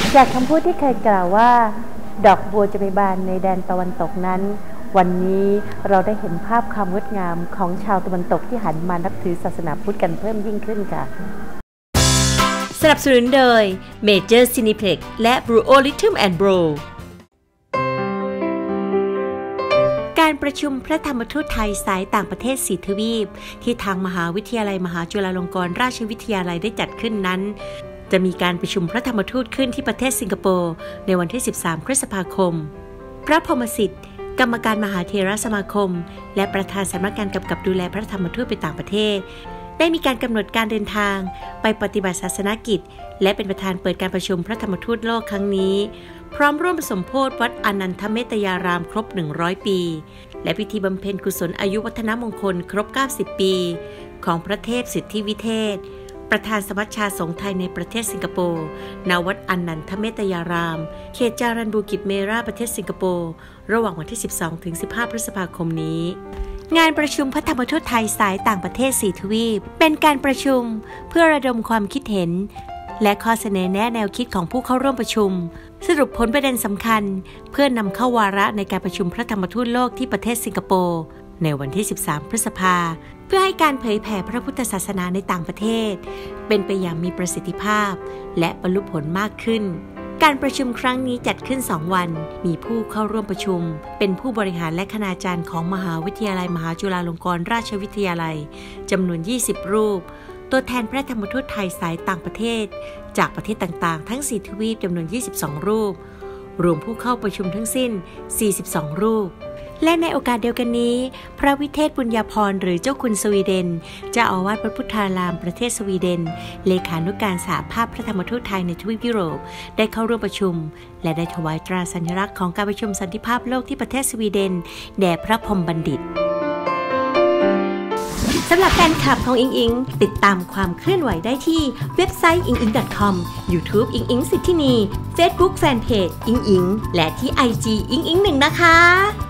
จากคำพูดที่เคยกล่าวว่าดอกบัวจะไปบานในแดนตะวันตกนั้นวันนี้เราได้เห็นภาพความงดงามของชาวตะวันตกที่หันมานับถือศาสนาพุทธกันเพิ่มยิ่งขึ้นค่ะสนับสนุนโดย Major Cineplex และ Bluo Rhythm & Bro การประชุมพระธรรมทูตไทยสายต่างประเทศ4ทวีปที่ทางมหาวิทยาลัยมหาจุฬาลงกรณราชวิทยาลัยได้จัดขึ้นนั้นจะมีการประชุมพระธรรมทูตขึ้นที่ประเทศสิงคโปร์ในวันที่13พฤษภาคมพระพรหมสิทธิ์กรรมการมหาเถรสมาคมและประธานสำนักงานกำกับดูแลพระธรรมทูตไปต่างประเทศได้มีการกำหนดการเดินทางไปปฏิบัติศาสนกิจและเป็นประธานเปิดการประชุมพระธรรมทูตโลกครั้งนี้พร้อมร่วมสมโภชวัดอนันทเมตยารามครบ100ปีและพิธีบำเพ็ญกุศลอายุวัฒนมงคลครบ90ปีของพระเทพสิทธิวิเทศประธานสมัชชาสงฆ์ไทยในประเทศสิงคโปร์ณวัดอนันทเมตยารามเขตจารัญบูกิจเมราประเทศสิงคโปร์ระหว่างวันที่ 12-15 พฤษภาคมนี้งานประชุมพระธรรมทูตไทยสายต่างประเทศ4ทวีปเป็นการประชุมเพื่อระดมความคิดเห็นและข้อเสนอแนะแนวคิดของผู้เข้าร่วมประชุมสรุปผลประเด็นสำคัญเพื่อนำเข้าวาระในการประชุมพระธรรมทูตโลกที่ประเทศสิงคโปร์ในวันที่13พฤษภาเพื่อให้การเผยแผ่พระพุทธศาสนาในต่างประเทศเป็นไปอย่างมีประสิทธิภาพและบรรลุผลมากขึ้นการประชุมครั้งนี้จัดขึ้น2วันมีผู้เข้าร่วมประชุมเป็นผู้บริหารและคณาจารย์ของมหาวิทยาลัยมหาจุฬาลงกรณราชวิทยาลัยจำนวน20รูปตัวแทนพระธรรมทูตไทยสายต่างประเทศจากประเทศต่างๆทั้ง4ทวีปจำนวน22รูปรวมผู้เข้าประชุมทั้งสิ้น42รูปและในโอกาสเดียวกันนี้พระวิเทศบุญญาภรณ์หรือเจ้าคุณสวีเดนเจ้าอาวาสวัดพุทธารามประเทศสวีเดนเลขานุการสหภาพพระธรรมทูตไทยในทวีปยุโรปได้เข้าร่วมประชุมและได้ถวายตราสัญลักษณ์ของการประชุมสันติภาพโลกที่ประเทศสวีเดนแด่พระพรหมบัณฑิตสำหรับแฟนคลับของอิงอิงติดตามความเคลื่อนไหวได้ที่เว็บไซต์inging.com YouTube อิงอิงสิทธินี Facebook Fanpage อิงอิงและที่ IG อิงอิง1นะคะ